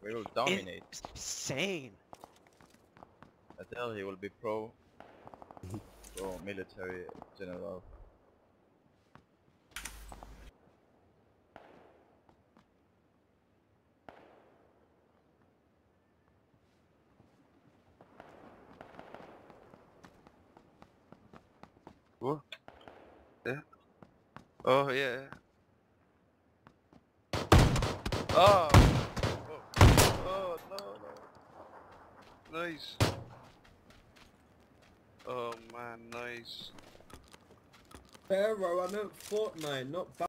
We will dominate. Insane. Adele, he will be pro military general. What? Yeah. Oh yeah. Oh. Oh no no. Nice. Oh man, nice. Pharaoh, I meant Fortnite, not